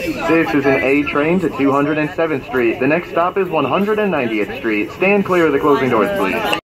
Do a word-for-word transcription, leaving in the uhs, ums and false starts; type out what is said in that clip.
This is an A train to two hundred seventh Street. The next stop is one hundred ninetieth Street. Stand clear of the closing doors, please.